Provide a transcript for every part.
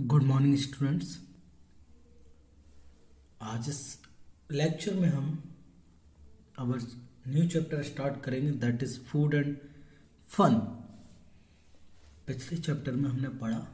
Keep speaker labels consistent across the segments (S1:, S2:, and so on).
S1: Good morning students. आज इस lecture में हम अवर न्यू चैप्टर स्टार्ट करेंगे, that is food and fun. पिछले चैप्टर में हमने पढ़ा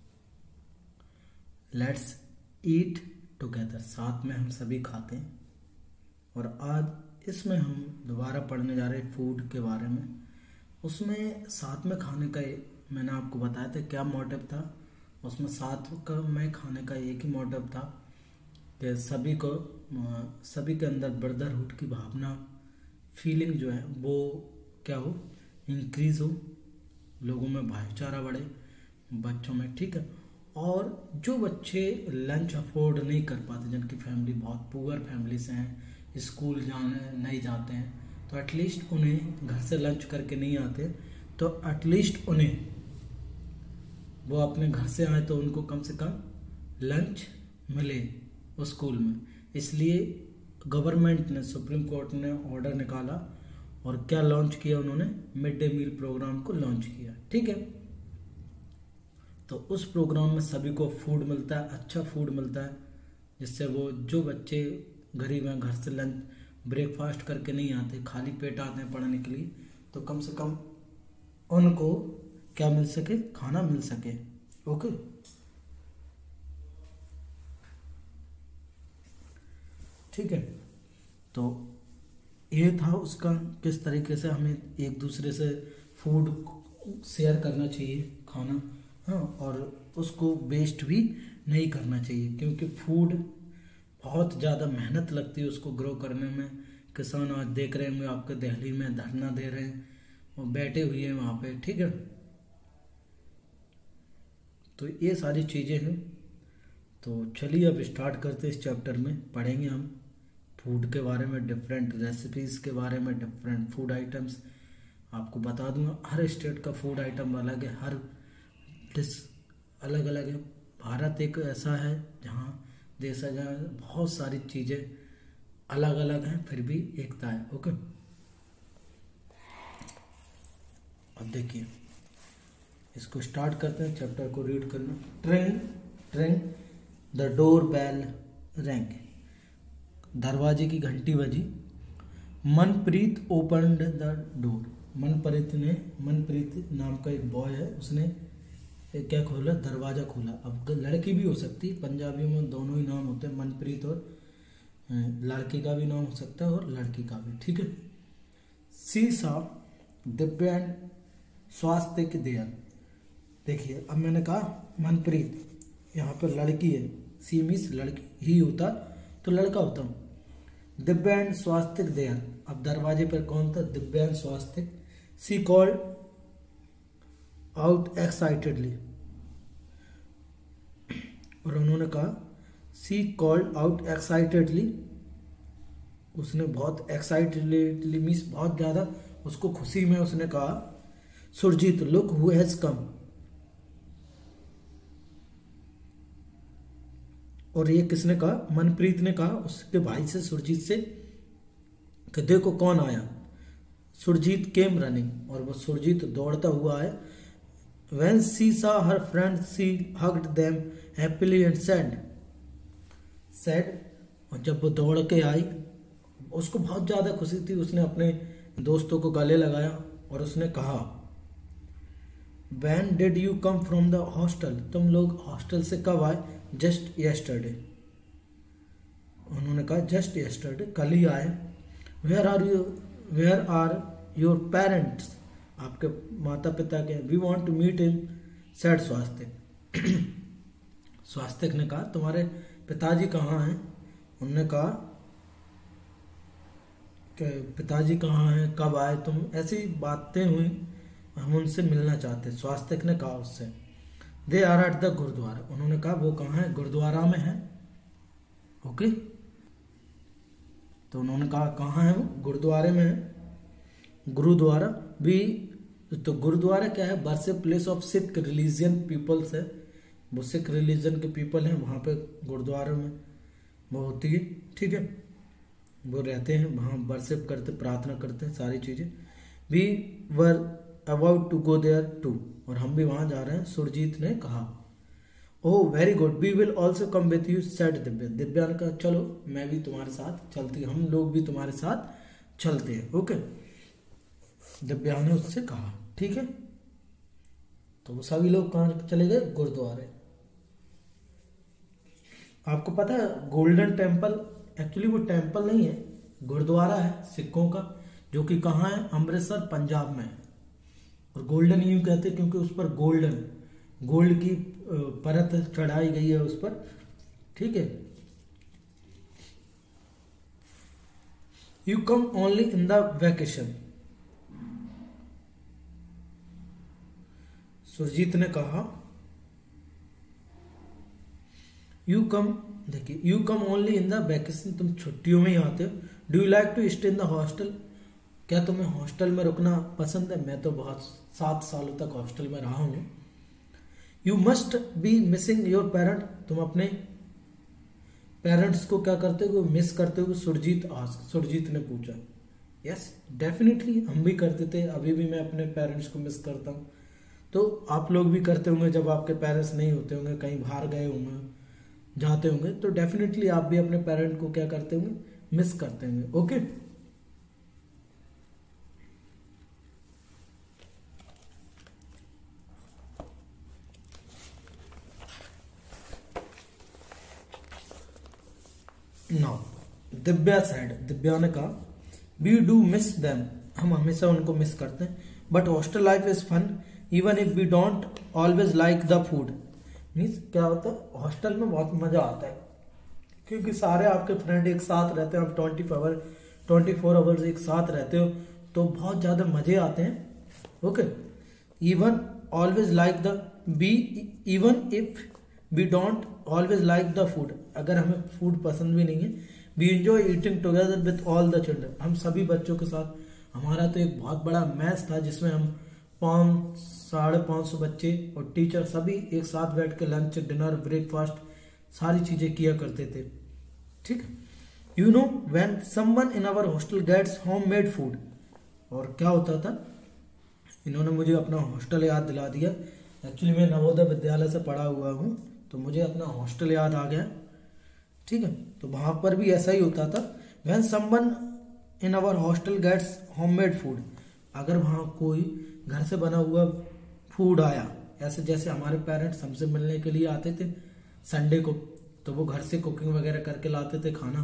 S1: लेट्स ईट टुगेदर, साथ में हम सभी खाते हैं, और आज इसमें हम दोबारा पढ़ने जा रहे हैं फूड के बारे में। उसमें साथ में खाने का मैंने आपको बताया था क्या मोटिव था। उसमें साथ में खाने का एक ही मोटिव था कि सभी के अंदर ब्रदरहुड की भावना, फीलिंग जो है वो क्या हो, इंक्रीज हो, लोगों में भाईचारा बढ़े बच्चों में, ठीक है। और जो बच्चे लंच अफोर्ड नहीं कर पाते, जिनकी फैमिली बहुत पुअर फैमिली से हैं, स्कूल जाने नहीं जाते हैं, तो एटलीस्ट उन्हें घर से लंच करके नहीं आते, तो एटलीस्ट उन्हें वो अपने घर से आए तो उनको कम से कम लंच मिले उस स्कूल में। इसलिए गवर्नमेंट ने, सुप्रीम कोर्ट ने ऑर्डर निकाला और क्या लॉन्च किया उन्होंने, मिड डे मील प्रोग्राम को लॉन्च किया, ठीक है। तो उस प्रोग्राम में सभी को फूड मिलता है, अच्छा फूड मिलता है, जिससे वो जो बच्चे गरीब हैं, घर से लंच ब्रेकफास्ट करके नहीं आते, खाली पेट आते हैं पढ़ने के लिए, तो कम से कम उनको क्या मिल सके, खाना मिल सके। ओके, ठीक है। तो ये था उसका किस तरीके से हमें एक दूसरे से फूड शेयर करना चाहिए, खाना, हाँ, और उसको वेस्ट भी नहीं करना चाहिए, क्योंकि फूड बहुत ज़्यादा मेहनत लगती है उसको ग्रो करने में। किसान आज देख रहे हैं आपके दिल्ली में धरना दे रहे हैं और बैठे हुए हैं वहाँ पे, ठीक है। तो ये सारी चीज़ें हैं। तो चलिए अब स्टार्ट करते हैं। इस चैप्टर में पढ़ेंगे हम फूड के बारे में, डिफरेंट रेसिपीज़ के बारे में, डिफरेंट फूड आइटम्स। आपको बता दूंगा हर स्टेट का फूड आइटम अलग है, हर डिश अलग अलग है। भारत एक ऐसा है जहाँ देश है जहाँ बहुत सारी चीज़ें अलग अलग हैं, फिर भी एकता है। ओके, अब देखिए इसको स्टार्ट करते हैं, चैप्टर को रीड करना। Tring tring the door bell rang, दरवाजे की घंटी बजी। Manpreet opened the door, Manpreet नाम का एक बॉय है, उसने क्या खोला, दरवाजा खोला। अब लड़की भी हो सकती है, पंजाबियों में दोनों ही नाम होते हैं, मनप्रीत और लड़की का भी नाम हो सकता है और लड़की का भी, ठीक है। सी सा दिव्य एंड स्वास्थ्य के देयर, देखिए अब मैंने कहा मनप्रीत, यहाँ पर लड़की है, सी मीन्स लड़की ही होता तो लड़का होता हूँ। दिव्य एंड स्वास्तिक देयर, अब दरवाजे पर कौन था, Divya and Swastik. She called out excitedly, और उन्होंने कहा, सी कॉल्ड आउट एक्साइटेडली, उसने बहुत एक्साइटेडली मीन्स बहुत ज्यादा उसको खुशी में उसने कहा, Surjeet look who has come, और ये किसने कहा, मनप्रीत ने कहा उसके भाई से, सुरजीत से, कि देखो कौन आया। सुरजीत केम रनिंग, और वो सुरजीत दौड़ता हुआ है। When she saw her friends, she hugged them happily and said, और जब वो दौड़ के आई उसको बहुत ज़्यादा खुशी थी, उसने अपने दोस्तों को गले लगाया और उसने कहा, When did you come from the hostel, तुम लोग हॉस्टल से कब आए, जस्ट yesterday, उन्होंने कहा जस्ट yesterday, कल ही आए। Where are your parents, आपके माता पिता के। We want to meet in, said Swastik, Swastik ने कहा तुम्हारे पिताजी कहाँ हैं, उन्होंने कहा कि पिताजी कहाँ हैं, कब आए तुम, ऐसी बातें हुई, हम उनसे मिलना चाहते, स्वास्तिक ने कहा उससे। They are at the gurdwara, उन्होंने कहा वो कहाँ है, गुरुद्वारा में है। ओके, तो उन्होंने कहा कहाँ है वो, गुरुद्वारे में है। गुरुद्वारा भी, तो गुरुद्वारा क्या है, worship place of Sikh religion peoples है, वो सिख रिलीजन के पीपल हैं, वहाँ पे गुरुद्वारा में वो होती है, ठीक है, वो रहते हैं वहाँ, वर्शिप करते, प्रार्थना करते हैं, सारी चीज़ें। We were about to go there too, और हम भी वहाँ जा रहे हैं, सुरजीत ने कहा। Oh very good, we will also come with you said Divya. Divya ने कहा चलो मैं भी तुम्हारे साथ चलती, हम लोग भी तुम्हारे साथ चलते हैं। ओके, दिव्या ने उससे कहा ठीक है। तो वो सभी लोग कहाँ चले गए? गुरुद्वारे। आपको पता है गोल्डन टेम्पल एक्चुअली वो टेम्पल नहीं है, गुरुद्वारा है सिखों का, जो कि कहाँ है? अमृतसर पंजाब में है। और गोल्डन यूं कहते हैं क्योंकि उस पर गोल्ड की परत चढ़ाई गई है उस पर, ठीक है। You come only in the vacation, Surjeet ने कहा। यू कम, देखिए you come only in the vacation, तुम छुट्टियों में ही आते हो। Do you like to stay in the hostel, क्या तुम्हें हॉस्टल में रुकना पसंद है? मैं तो बहुत 7 सालों तक हॉस्टल में रहा हूं। You must be missing your parent, तुम अपने पेरेंट्स को क्या करते हो? मिस करते हो? सुरजीत ने पूछा। यस डेफिनेटली, हम भी करते थे, अभी भी मैं अपने पेरेंट्स को मिस करता हूँ। तो आप लोग भी करते होंगे जब आपके पेरेंट्स नहीं होते होंगे, कहीं बाहर गए होंगे, जाते होंगे, तो डेफिनेटली आप भी अपने पेरेंट को क्या करते होंगे? मिस करते होंगे। ओके, नाउ दिव्या ने कहा वी डू मिस देम, हम हमेशा उनको मिस करते हैं। But hostel life is fun even if we don't always like the food. Means क्या होता है? हॉस्टल में बहुत मजा आता है क्योंकि सारे आपके फ्रेंड एक साथ रहते हैं, आप 24 आवर्स एक साथ रहते हो, तो बहुत ज्यादा मजे आते हैं। Okay, even always like the be, even if we don't always like the food, अगर हमें फूड पसंद भी नहीं है, we enjoy eating together with all the children, हम सभी बच्चों के साथ। हमारा तो एक बहुत बड़ा मैच था जिसमें हम 500-550 बच्चे और टीचर सभी एक साथ बैठ के लंच, डिनर, ब्रेकफास्ट सारी चीजें किया करते थे, ठीक है। You know when someone in our hostel gets homemade food, और क्या होता था? इन्होंने मुझे अपना हॉस्टल याद दिला दिया। एक्चुअली मैं नवोदय विद्यालय से पढ़ा हुआ हूँ, तो मुझे अपना हॉस्टल याद आ गया, ठीक है। तो वहां पर भी ऐसा ही होता था। When someone in our hostel gets homemade food, अगर वहां कोई घर से बना हुआ फूड आया, ऐसे जैसे हमारे पेरेंट्स हमसे मिलने के लिए आते थे संडे को, तो वो घर से कुकिंग वगैरह करके लाते थे खाना,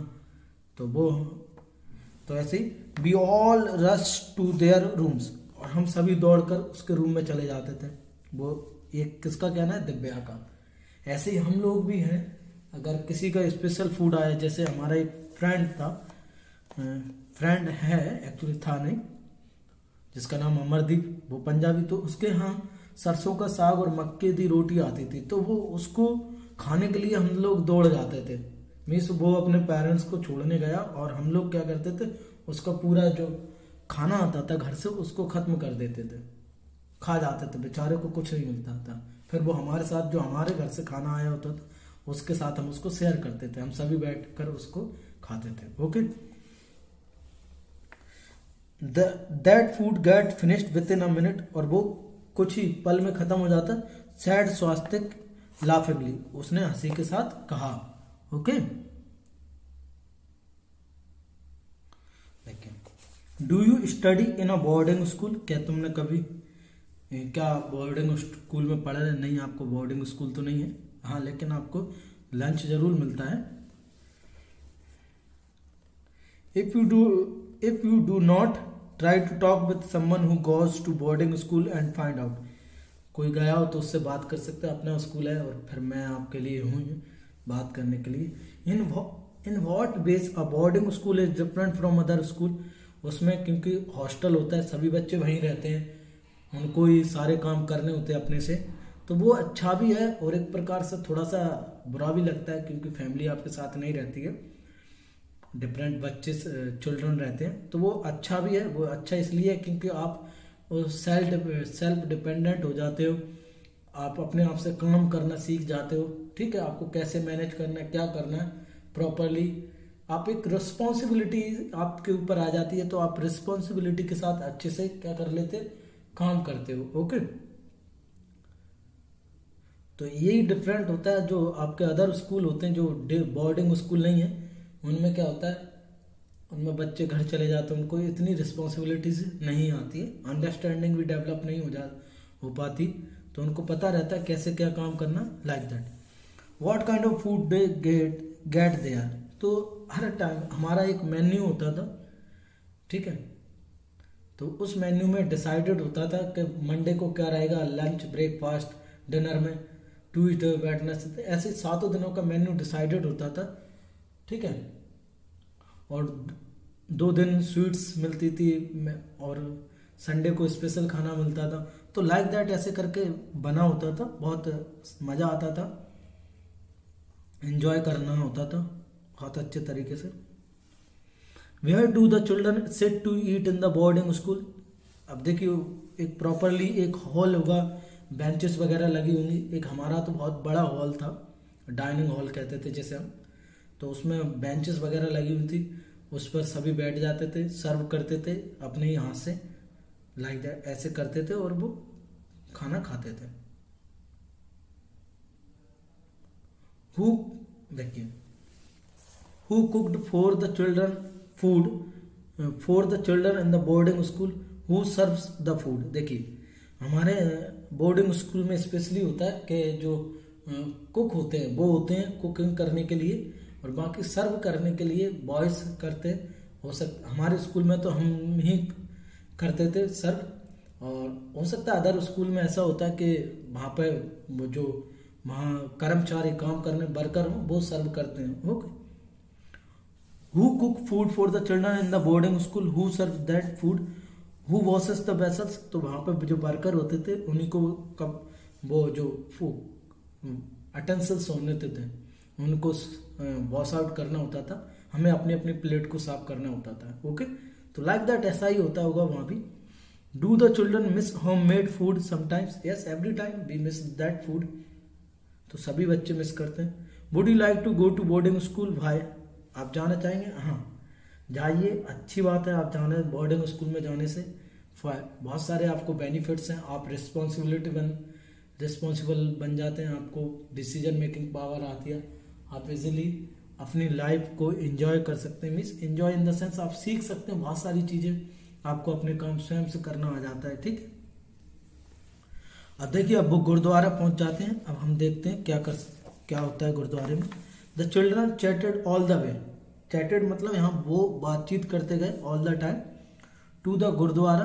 S1: तो ऐसे ही we all rush to their rooms, और हम सभी दौड़कर उसके रूम में चले जाते थे। वो एक किसका कहना है? दिव्या का। ऐसे ही हम लोग भी हैं, अगर किसी का स्पेशल फूड आया, जैसे हमारा एक फ्रेंड है एक्चुअली, था नहीं, जिसका नाम अमरदीप, वो पंजाबी, तो उसके यहाँ सरसों का साग और मक्के की रोटी आती थी, तो वो उसको खाने के लिए हम लोग दौड़ जाते थे। मीन्स वो अपने पेरेंट्स को छोड़ने गया और हम लोग क्या करते थे, उसका पूरा जो खाना आता था घर से उसको खत्म कर देते थे, खा जाते थे, बेचारे को कुछ नहीं मिलता था। फिर वो हमारे साथ, जो हमारे घर से खाना आया होता था, उसके साथ हम उसको शेयर करते थे, हम सभी बैठकर उसको खाते थे। Okay, that food get finished within a minute, और वो कुछ ही पल में खत्म हो जाता। सैड स्वास्तिक लाफेबली, उसने हंसी के साथ कहा। Okay, do you study in a boarding school, क्या तुमने कभी क्या बोर्डिंग स्कूल में पढ़ा है? नहीं, आपको बोर्डिंग स्कूल तो नहीं है, हाँ, लेकिन आपको लंच जरूर मिलता है। If you do not try to talk with someone who goes to boarding school and find out, कोई गया हो तो उससे बात कर सकते हैं, अपना स्कूल है और फिर मैं आपके लिए हूँ बात करने के लिए। In what ways a boarding school is different from other school, उसमें क्योंकि हॉस्टल होता है, सभी बच्चे वहीं रहते हैं, उनको ही सारे काम करने होते हैं अपने से, तो वो अच्छा भी है और एक प्रकार से थोड़ा सा बुरा भी लगता है क्योंकि फैमिली आपके साथ नहीं रहती है, डिफरेंट बच्चे चिल्ड्रन रहते हैं, तो वो अच्छा भी है। वो अच्छा इसलिए है क्योंकि आप सेल्फ डिपेंडेंट हो जाते हो, आप अपने आप से काम करना सीख जाते हो, ठीक है, आपको कैसे मैनेज करना है, क्या करना है प्रॉपरली, आप एक रिस्पॉन्सिबिलिटी आपके ऊपर आ जाती है, तो आप रिस्पॉन्सिबिलिटी के साथ अच्छे से क्या कर लेते, काम करते हो। ओके, तो यही डिफरेंट होता है जो आपके अदर स्कूल होते हैं, जो बोर्डिंग स्कूल नहीं है, उनमें क्या होता है, उनमें बच्चे घर चले जाते हैं, उनको इतनी रिस्पॉन्सिबिलिटीज नहीं आती है, अंडरस्टैंडिंग भी डेवलप नहीं हो पाती, तो उनको पता रहता है कैसे क्या काम करना, like that. What kind of food they get there, तो हर टाइम हमारा एक मेन्यू होता था, ठीक है। तो उस मेन्यू में डिसाइडेड होता था कि मंडे को क्या रहेगा, लंच, ब्रेकफास्ट, डिनर में, ट्यूसडे, वेडनेसडे, ऐसे 7 दिनों का मेन्यू डिसाइडेड होता था, ठीक है। और 2 दिन स्वीट्स मिलती थी और संडे को स्पेशल खाना मिलता था, तो लाइक दैट ऐसे करके बना होता था, बहुत मज़ा आता था, एंजॉय करना होता था बहुत अच्छे तरीके से। Where do the children sit to eat in the boarding school, अब देखिए एक प्रॉपरली एक हॉल होगा, बेंचेस वगैरह लगी होंगी, एक हमारा तो बहुत बड़ा हॉल था, डाइनिंग हॉल कहते थे जैसे हम, तो उसमें बेंचेस वगैरह लगी हुई थी, उस पर सभी बैठ जाते थे, सर्व करते थे अपने ही हाथ से, लाइक दैट ऐसे करते थे और वो खाना खाते थे। हु देखिए, who cooked for the children food for the children in the boarding school, who serves the food. देखिए हमारे बोर्डिंग स्कूल में स्पेशली होता है कि जो कुक होते हैं वो होते हैं कुकिंग करने के लिए, और बाकी सर्व करने के लिए बॉयज करते हैं। हमारे स्कूल में तो हम ही करते थे सर्व, और हो सकता है अदर स्कूल में ऐसा होता है कि वहाँ पे वो जो वहाँ कर्मचारी काम करने वर्कर हो वो सर्व करते हैं। Okay, who cook food for the children in the boarding school, who serve that food, who washes the vessels, तो वहाँ पे जो वर्कर होते थे उन्हीं को कब वो जो अटेंसिल्स होने थे उनको वॉश आउट करना होता था, हमें अपनी अपनी प्लेट को साफ करना होता था। ओके, तो लाइक दैट ऐसा ही होता होगा वहाँ भी। Do the children miss homemade food sometimes, yes every time we miss that food, तो सभी बच्चे मिस करते हैं। Would you like to go to boarding school, भाई आप जाना चाहेंगे? हाँ जाइए, अच्छी बात है, आप जाने बोर्डिंग स्कूल में जाने से बहुत सारे आपको बेनिफिट्स हैं, आप रिस्पॉन्सिबल बन जाते हैं, आपको डिसीजन मेकिंग पावर आती है, आप इजीली अपनी लाइफ को एंजॉय कर सकते हैं, means enjoy in the sense आप सीख सकते हैं बहुत सारी चीजें, आपको अपने काम स्वयं से करना आ जाता है, ठीक है। अब देखिए अब वो गुरुद्वारा पहुंच जाते हैं, अब हम देखते हैं क्या होता है गुरुद्वारे में। The children chatted all the way, chatted मतलब यहाँ वो बातचीत करते गए all the time, to the gurdwara,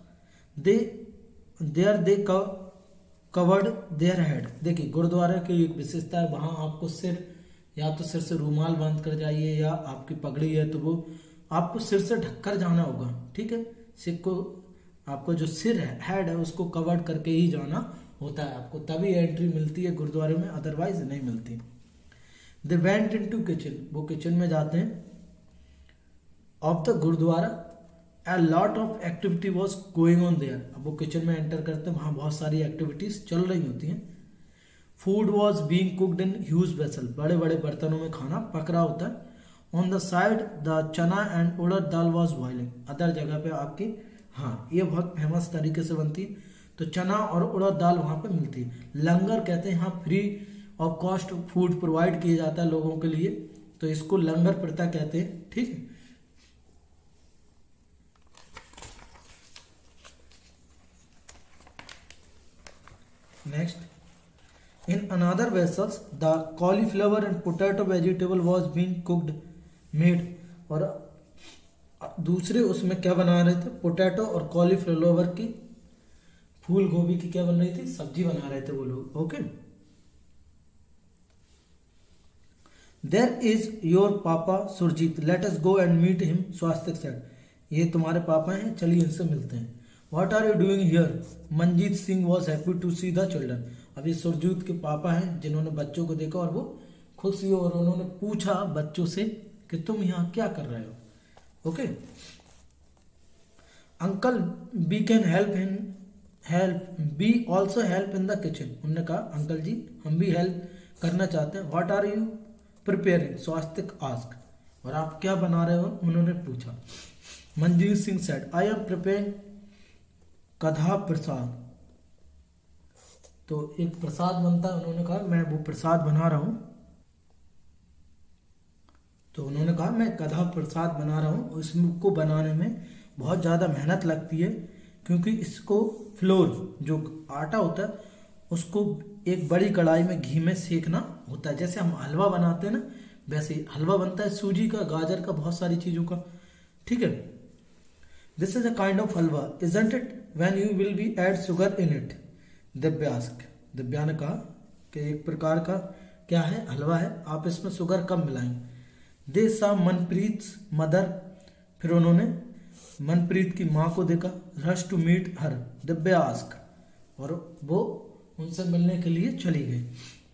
S1: they covered their head. देखिए गुरुद्वारा की एक विशेषता है, वहां आपको सिर या तो सिर से रूमाल बांध कर जाइए, या आपकी पगड़ी है तो वो आपको सिर से ढककर जाना होगा, ठीक है। सिर को आपको जो सिर है, हेड है, उसको कवर करके ही जाना होता है आपको, तभी एंट्री मिलती है गुरुद्वारे में, अदरवाइज नहीं मिलती। दे वेंट इनटू किचन, वो किचन में जाते हैं of the gurdwara, a lot of activity was going on there। अब वो किचन में एंटर करते हैं, वहां बहुत सारी एक्टिविटीज चल रही होती हैं। Food was being cooked in huge vessel, बड़े बड़े बर्तनों में खाना पक रहा होता है। On the side the chana and urad dal was boiling, other जगह पे आपकी, हाँ ये बहुत फेमस तरीके से बनती है, तो चना और उड़द दाल वहां पे मिलती है। लंगर कहते हैं, यहाँ free of cost food provide किया जाता है लोगों के लिए, तो इसको लंगर प्रथा कहते हैं, ठीक है। Next, in another vessels, the cauliflower and potato vegetable was being cooked, made, और दूसरे उसमें क्या बना रहे थे, पोटैटो और कॉलीफ्लावर की, फूल गोभी की क्या बन रही थी, सब्जी बना रहे थे वो लोग। Okay, there is your papa Surjeet, let us go and meet him, Swastik said, ये तुम्हारे पापा हैं, चलिए इनसे मिलते हैं। What are you doing here? Manjeet Singh was happy to see the children। अब ये सुरजीत के पापा हैं जिन्होंने बच्चों को देखा और वो खुश हुए, और उन्होंने पूछा बच्चों से कि तुम यहाँ क्या कर रहे हो। Okay, uncle we can we also help in the kitchen, उन्होंने कहा अंकल जी हम भी हेल्प करना चाहते हैं। What are you preparing, Swastik ask, और आप क्या बना रहे हो, उन्होंने पूछा। Manjeet Singh said I am preparing katha prasad, तो एक प्रसाद बनता है, उन्होंने कहा मैं वो प्रसाद बना रहा हूँ। तो उन्होंने कहा मैं कदहा प्रसाद बना रहा हूँ, इसको बनाने में बहुत ज़्यादा मेहनत लगती है, क्योंकि इसको फ्लोर जो आटा होता है उसको एक बड़ी कढ़ाई में घी में सेकना होता है। जैसे हम हलवा बनाते हैं ना, वैसे ही हलवा बनता है सूजी का, गाजर का, बहुत सारी चीज़ों का, ठीक है। This is a kind of halwa isn't it when you will be add sugar in it, Divya ने कहा कि एक प्रकार का क्या है, हलवा है, आप इसमें शुगर कम मिलाएंगे। दे सा मनप्रीत मदर, फिर उन्होंने मनप्रीत की माँ को देखा। Rush to meet her, Divya ask, और वो उनसे मिलने के लिए चली गई।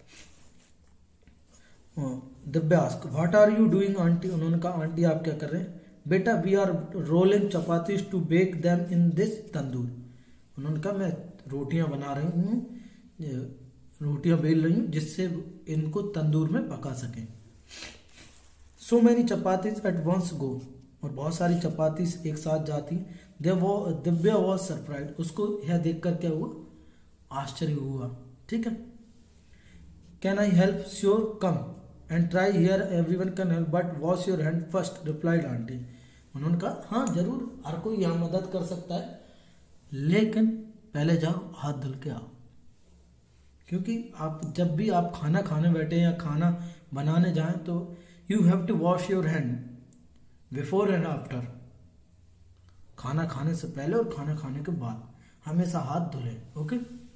S1: Divya ask what are you doing aunty, उन्होंने कहा आंटी आप क्या कर रहे हैं। बेटा we are rolling chapatis to bake them in this tandoor, उन्होंने कहा मैं रोटियां बना रही हूँ, रोटियां बेल रही हूँ जिससे इनको तंदूर में पका सकें। So many chapatis at once go, और बहुत सारी चपातीज एक साथ जाती। दिव्या वॉज सरप्राइज, उसको यह देखकर क्या हुआ, आश्चर्य हुआ, ठीक है। Can I help, sure come and try here everyone can help but wash your hand first, replied aunty, उन्होंने कहा हाँ जरूर, हर कोई यहाँ मदद कर सकता है, लेकिन पहले जाओ हाथ धुल के आओ, क्योंकि आप जब भी आप खाना खाने बैठे या खाना बनाने जाएं तो you have to wash your hand before and after, खाना खाने से पहले और खाना खाने के बाद हमेशा हाथ धुले, okay.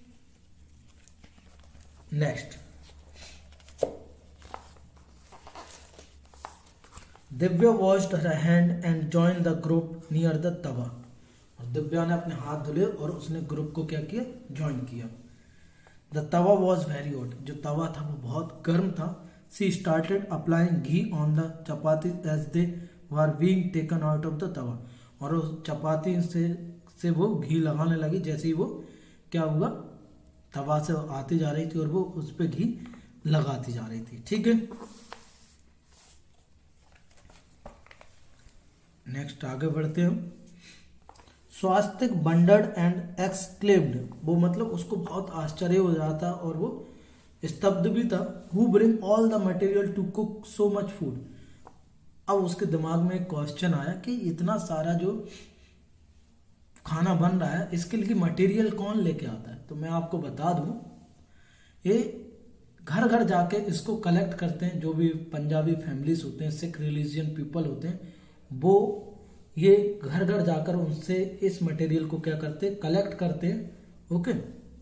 S1: Next, Divya washed her hand and join the group near the tava, और दिव्या ने अपने हाथ धुले और उसने ग्रुप को क्या किया, ज्वाइन किया। The tava was very hot, जो तवा था वो बहुत गर्म था। She started applying ghee on the chapati as they were being taken out of the tava, और उस चपाती से वो घी लगाने लगी जैसे ही वो क्या हुआ, तवा से आती जा रही थी और वो उस पर घी लगाती जा रही थी, ठीक है। नेक्स्ट आगे बढ़ते हैं। स्वास्तिक बंडर्ड एंड एक्सक्लेम्ड, वो मतलब उसको बहुत आश्चर्य हो रहा था और वो स्तब्ध भी था। Who bring all the material to cook so much food, अब उसके दिमाग में एक क्वेश्चन आया कि इतना सारा जो खाना बन रहा है इसके लिए मटेरियल कौन लेके आता है। तो मैं आपको बता दूं, ये घर घर जाके इसको कलेक्ट करते हैं, जो भी पंजाबी फैमिलीज होते हैं, सिख रिलीजियन पीपल होते हैं, वो ये घर घर जाकर उनसे इस मटेरियल को क्या करते हैं, कलेक्ट करते हैं, okay.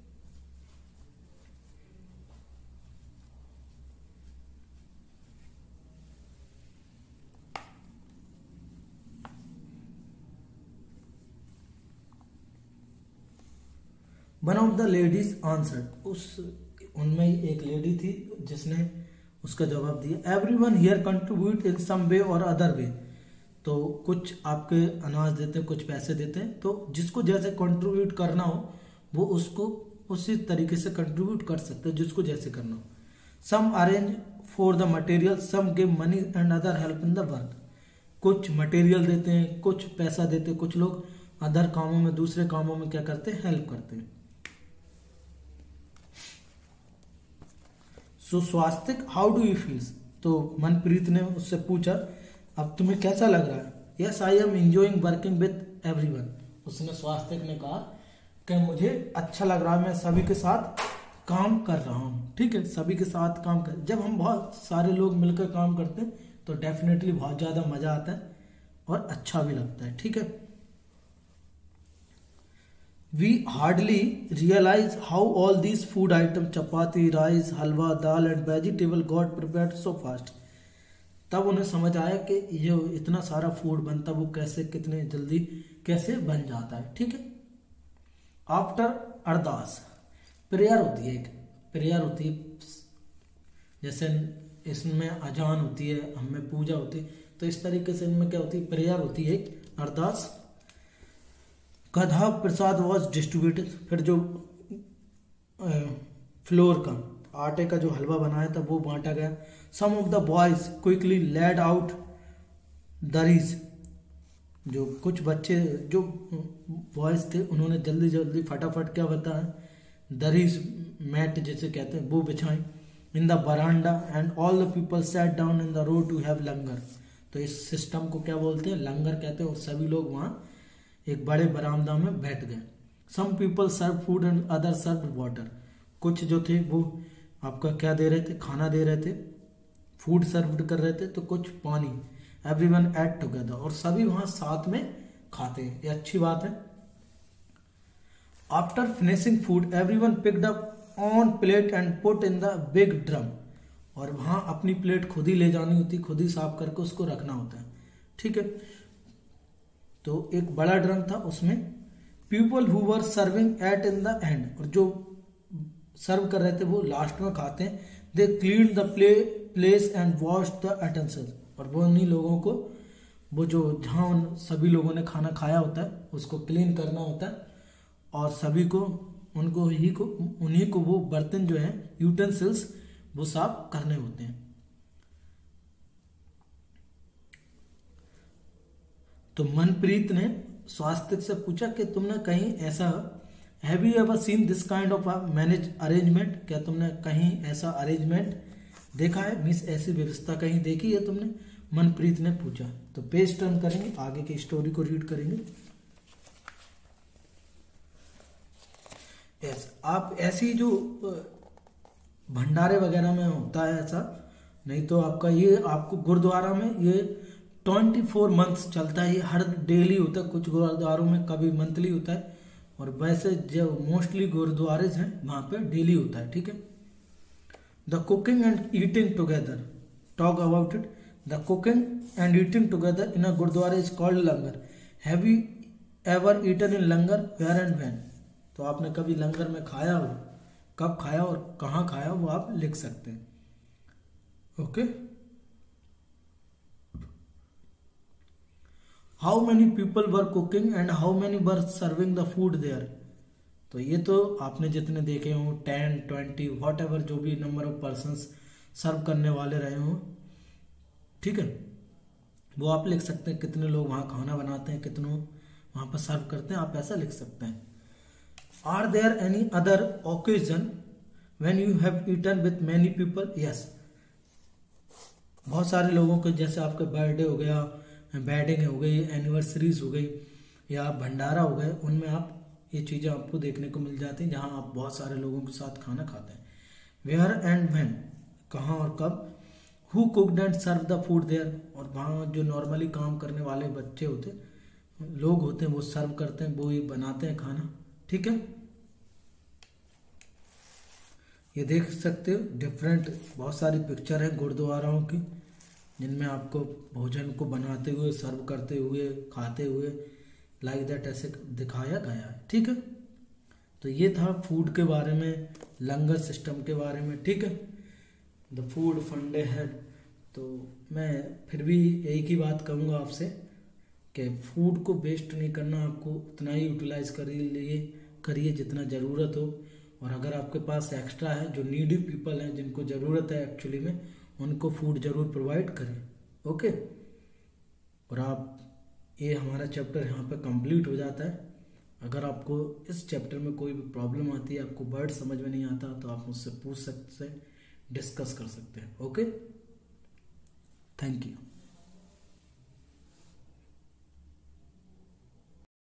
S1: One of the ladies answered, उनमें एक लेडी थी जिसने उसका जवाब दिया। Everyone here contribute in some way और अदर वे, तो कुछ आपके अनाज देते हैं, कुछ पैसे देते हैं, तो जिसको जैसे कंट्रीब्यूट करना हो वो उसको उसी तरीके से कंट्रीब्यूट कर सकते हैं, जिसको जैसे करना हो। Some arrange for the material, some give money and other help in the work, कुछ मटेरियल देते हैं, कुछ पैसा देते हैं, कुछ लोग अदर कामों में, दूसरे कामों में क्या करते हैं, हेल्प करते हैं। So Swastik how do you feel, तो मनप्रीत ने उससे पूछा अब तुम्हें कैसा लग रहा है। Yes I am enjoying working with everyone, उसने स्वास्तिक ने कहा कि मुझे अच्छा लग रहा है, मैं सभी के साथ काम कर रहा हूँ, ठीक है। सभी के साथ काम कर, जब हम बहुत सारे लोग मिलकर काम करते हैं तो डेफिनेटली बहुत ज्यादा मजा आता है और अच्छा भी लगता है, ठीक है। We hardly realize how all these food items, chapati, rice, halwa, dal and vegetable got prepared so fast. तब उन्हें समझ आया कि ये इतना सारा फूड बनता वो कैसे, कितने जल्दी कैसे बन जाता है, ठीक है। आफ्टर अरदास, प्रेयर होती है, एक प्रेयर होती है, जैसे इसमें अजान होती है, हमें पूजा होती है, तो इस तरीके से इनमें क्या होती है, प्रेयर होती है, अरदास। कदहा प्रसाद वॉज डिस्ट्रीब्यूटेड, फिर जो फ्लोर का आटे का जो हलवा बनाया था वो बांटा गया। Some of the boys quickly laid out durries, जो कुछ बच्चे जो बॉयज थे उन्होंने जल्दी जल्दी फटाफट क्या बताया, दरीज मैट जिसे कहते हैं वो बिछाएं in the veranda and all the people sat down in the road to have langar. तो इस सिस्टम को क्या बोलते हैं, लंगर कहते हैं। और सभी लोग वहां एक बड़े बरामदा में बैठ गए। Some people serve food and other serve water. कुछ जो थे वो आपका क्या दे रहे थे, खाना दे रहे थे, फूड सर्व कर रहे थे, तो कुछ पानी। एवरीवन एट टुगेदर, और सभी वहां साथ में खाते हैं, ये अच्छी बात है। After finishing food everyone picked up on plate and put in the big drum. और वहां अपनी प्लेट खुद ही ले जानी होती, खुद ही साफ करके उसको रखना होता है, ठीक है। तो एक बड़ा ड्रम था, उसमें people who were serving ate in the end, और जो सर्व कर रहे थे वो लास्ट में खाते हैं। They clean the place and wash the utensils. और वो उन्हीं लोगों को, वो जो जहां उन सभी लोगों ने खाना खाया होता है उसको क्लीन करना होता है, और सभी को उन्हीं को वो बर्तन जो है यूटेंसिल्स वो साफ करने होते हैं। तो मनप्रीत ने स्वास्तिक से पूछा कि तुमने कहीं ऐसा, have you ever seen this kind of manage arrangement, क्या तुमने कहीं ऐसा अरेंजमेंट देखा है, मीन्स ऐसी व्यवस्था कहीं देखी है तुमने, मनप्रीत ने पूछा। तो पेज टर्न करेंगे, आगे की स्टोरी को रीड करेंगे। यस, आप ऐसी जो भंडारे वगैरह में होता है ऐसा, नहीं तो आपका ये आपको गुरुद्वारा में ये 24 मंथ्स चलता है, ये हर डेली होता है। कुछ गुरुद्वारों में कभी मंथली होता है, और वैसे जो मोस्टली गुरुद्वारे हैं वहां पे डेली होता है, ठीक है। The cooking and eating together, talk about it. The cooking and eating together in a gurdwara is called langar. Have you ever eaten in langar, where and when. तो आपने कभी लंगर में खाया हो, कब खाया और कहाँ खाया, वो आप लिख सकते हैं, ओके। How many people were cooking and how many were serving the food there. तो ये तो आपने जितने देखे हो 10, 20 वॉट एवर जो भी नंबर ऑफ पर्सन्स सर्व करने वाले रहे हो, ठीक है, वो आप लिख सकते हैं। कितने लोग वहां खाना बनाते हैं, कितनों वहां पर सर्व करते हैं, आप ऐसा लिख सकते हैं। Are there any other occasion when you have eaten with many people, yes. बहुत सारे लोगों के, जैसे आपका बर्थडे हो गया, वेडिंग हो गई, एनिवर्सरीज हो गई, या भंडारा हो गए, उनमें आप ये चीजें आपको देखने को मिल जाती हैं, जहां आप बहुत सारे लोगों के साथ खाना खाते हैं। वेयर एंड व्हेन, कहाँ और कब। Who cooked and serve the food there, और वहाँ जो नॉर्मली काम करने वाले बच्चे होते, लोग होते हैं, वो सर्व करते हैं, वो ही बनाते हैं खाना, ठीक है। ये देख सकते हो डिफरेंट बहुत सारी पिक्चर है गुरुद्वाराओं की, जिनमें आपको भोजन को बनाते हुए, सर्व करते हुए, खाते हुए, लाइक दैट ऐसे दिखाया गया है, ठीक है। तो ये था फूड के बारे में, लंगर सिस्टम के बारे में, ठीक है। The food fundae head. तो मैं फिर भी एक ही बात कहूँगा आपसे कि फूड को वेस्ट नहीं करना, आपको उतना ही यूटिलाइज करिए जितना ज़रूरत हो। और अगर आपके पास एक्स्ट्रा है, जो नीडी पीपल हैं जिनको ज़रूरत है एक्चुअली में, उनको फूड जरूर प्रोवाइड करें, ओके। और आप, ये हमारा चैप्टर यहाँ पे कंप्लीट हो जाता है। अगर आपको इस चैप्टर में कोई भी प्रॉब्लम आती है, आपको वर्ड समझ में नहीं आता, तो आप मुझसे पूछ सकते हैं, डिस्कस कर सकते हैं, ओके। Thank you.